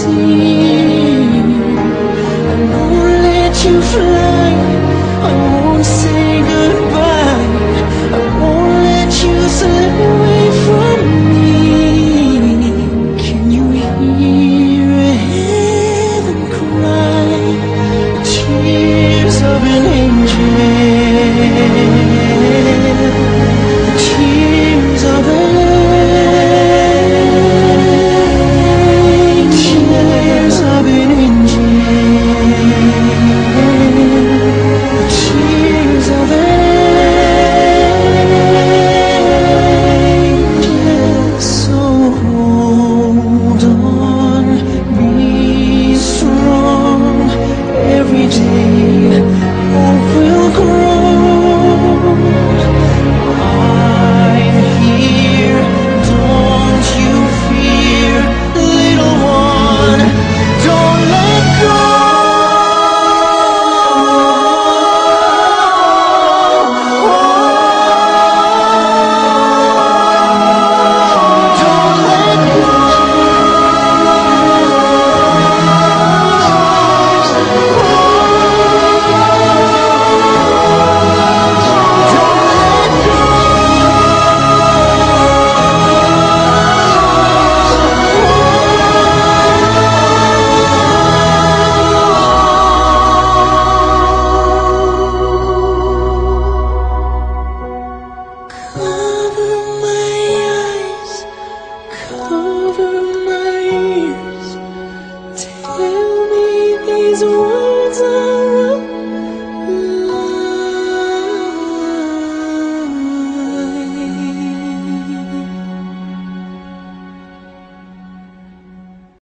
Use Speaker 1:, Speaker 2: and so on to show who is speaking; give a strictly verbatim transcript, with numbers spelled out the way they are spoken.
Speaker 1: see. I won't let you fly, I won't say goodbye, I won't let you slip away from me. Can you hear heaven cry, tears of an angel, tears of an tears of an angel, tears of an angel. So hold on, be strong. Every day hope will grow. I'm here, don't you fear, little one, don't let go. Don't let go. Cover my eyes, cover my ears, tell me these words